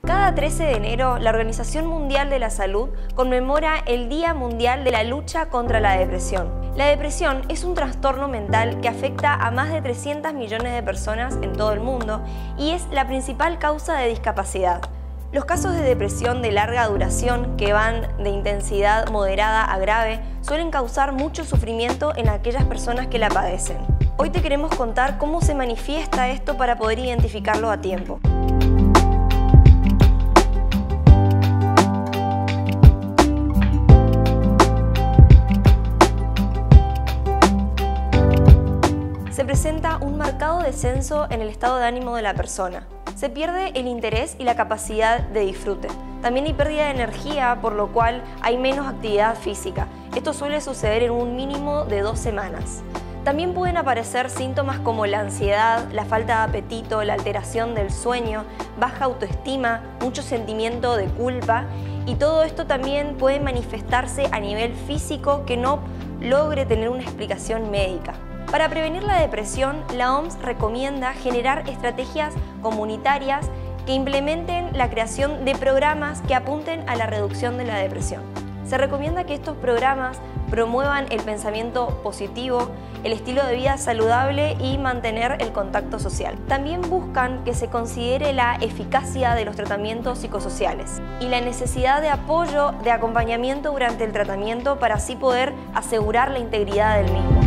Cada 13 de enero, la Organización Mundial de la Salud conmemora el Día Mundial de la Lucha contra la Depresión. La depresión es un trastorno mental que afecta a más de 300 millones de personas en todo el mundo y es la principal causa de discapacidad. Los casos de depresión de larga duración, que van de intensidad moderada a grave, suelen causar mucho sufrimiento en aquellas personas que la padecen. Hoy te queremos contar cómo se manifiesta esto para poder identificarlo a tiempo. Se presenta un marcado descenso en el estado de ánimo de la persona. Se pierde el interés y la capacidad de disfrute. También hay pérdida de energía, por lo cual hay menos actividad física. Esto suele suceder en un mínimo de 2 semanas. También pueden aparecer síntomas como la ansiedad, la falta de apetito, la alteración del sueño, baja autoestima, mucho sentimiento de culpa, y todo esto también puede manifestarse a nivel físico que no logre tener una explicación médica. Para prevenir la depresión, la OMS recomienda generar estrategias comunitarias que implementen la creación de programas que apunten a la reducción de la depresión. Se recomienda que estos programas promuevan el pensamiento positivo, el estilo de vida saludable y mantener el contacto social. También buscan que se considere la eficacia de los tratamientos psicosociales y la necesidad de apoyo, de acompañamiento durante el tratamiento para así poder asegurar la integridad del mismo.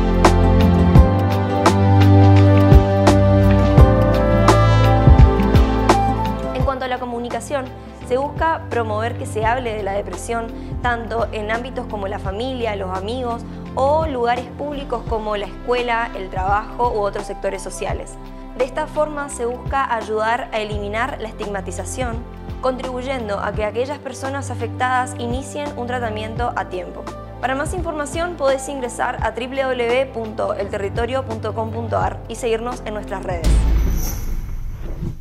En cuanto a la comunicación, se busca promover que se hable de la depresión tanto en ámbitos como la familia, los amigos o lugares públicos como la escuela, el trabajo u otros sectores sociales. De esta forma se busca ayudar a eliminar la estigmatización, contribuyendo a que aquellas personas afectadas inicien un tratamiento a tiempo. Para más información podés ingresar a www.elterritorio.com.ar y seguirnos en nuestras redes.